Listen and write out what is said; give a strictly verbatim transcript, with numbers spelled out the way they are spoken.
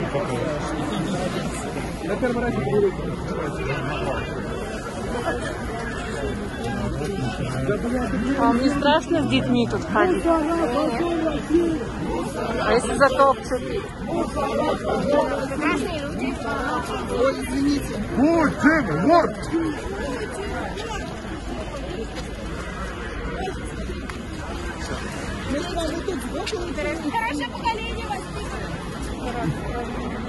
На первый раз Вам не страшно с детьми тут ходить? А если затопчут? Ой, извините. Вот, Дима, вот! Хорошее поколение воспитано.